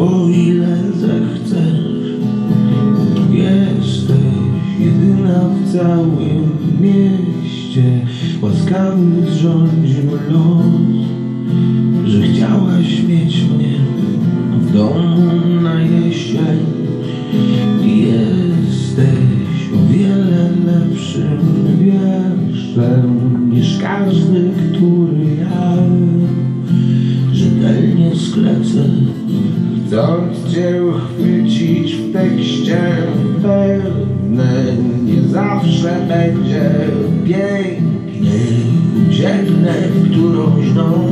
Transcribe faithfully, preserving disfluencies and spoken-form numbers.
o ile zechcesz. Jesteś jedyna w całym mieście, łaskawy zrządził los, że chciałaś mieć mnie w domu na jesień. Jesteś o wiele lepszym wierszem niż każdy, który ja rzetelnie sklecę, chcąc cię chwycić w tekście. Pewne nie zawsze będzie pięknie, ucieknę w którąś noc